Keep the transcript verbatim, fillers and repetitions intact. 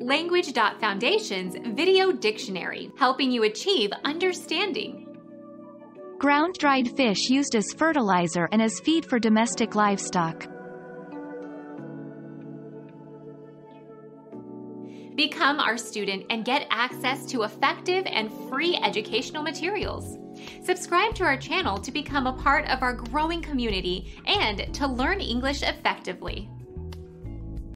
Language dot Foundation's Video Dictionary, helping you achieve understanding. Ground-dried fish used as fertilizer and as feed for domestic livestock. Become our student and get access to effective and free educational materials. Subscribe to our channel to become a part of our growing community and to learn English effectively.